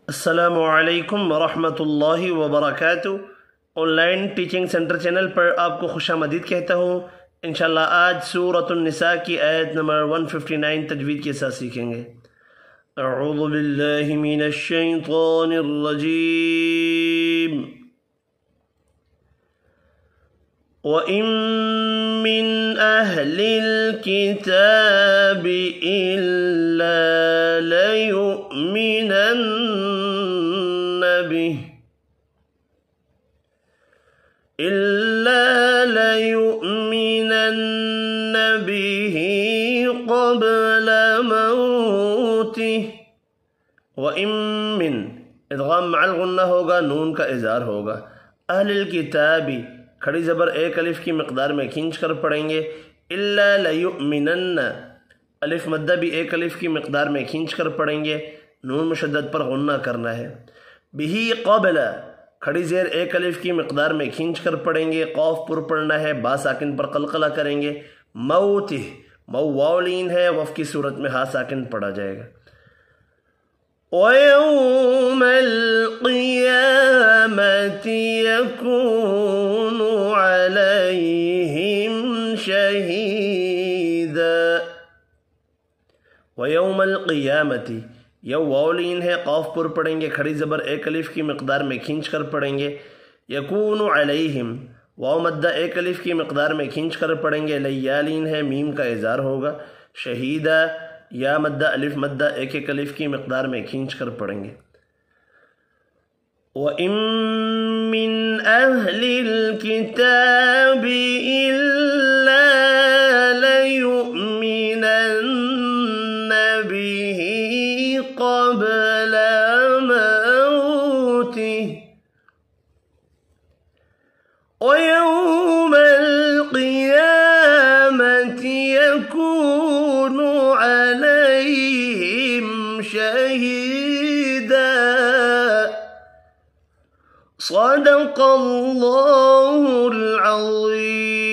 السلام علیکم ورحمۃ اللہ وبرکاتہ۔ Online teaching centre channel پر آپ کو خوش آمدید کہتا ہوں۔ انشاءاللہ آج سورۃ النساء کی آیت نمبر 159 تجوید کے ساتھ سیکھیں گے۔ اعوذ باللہ من الشیطان الرجیم۔ وَإِن مِّنْ أَهْلِ الْكِتَابِ إِلَّا لَيُؤْمِنَنَّ بِهِ قَبْلَ مَوْتِهِ۔ وَإِن مِّن ادغام مع الغنہ ہوگا، نون کا اظہار ہوگا۔ اہل الکتاب کھڑی زبر ایک الف کی مقدار میں کھینچ کر پڑھیں گے۔ الا لیؤمنن الف مدہ بھی ایک الف کی مقدار میں کھینچ کر پڑھیں گے، نون مشدد پر غنہ کرنا ہے۔ بہ قبل کھڑی زیر ایک الف کی مقدار میں کھینچ کر پڑھیں گے، قوف پر پڑھنا ہے، با ساکن پر قلقلہ کریں گے۔ موتہ مو واو لین ہے، وف کی صورت میں ہا ساکن پڑھا جائے گا۔ وَيَوْمَ الْقِيَامَةِ يَكُونُ عَلَيْهِمْ شَهِيدًا۔ وَيَوْمَ الْقِيَامَةِ یو واولین ہے، قوف پر پڑھیں گے، کھڑی زبر ایک الف کی مقدار میں کھینچ کر پڑھیں گے۔ یکون علیہم واو مدہ ایک الف کی مقدار میں کھینچ کر پڑھیں گے، لیالین ہے، میم کا اظہار ہوگا۔ شہیدہ یا مدہ الف مدہ ایک ایک الف کی مقدار میں کھینچ کر پڑھیں گے۔ وَإِن مِّنْ أَهْلِ الْكِتَابِ إِلَّا لَيُؤْمِنَنَّ بِهِ قَبْلَ مَوْتِهِ وَيَوْمَ الْقِيَامَةِ يَكُونُ عَلَيْهِمْ شَهِيدًا۔ صدق اللہ العظیم۔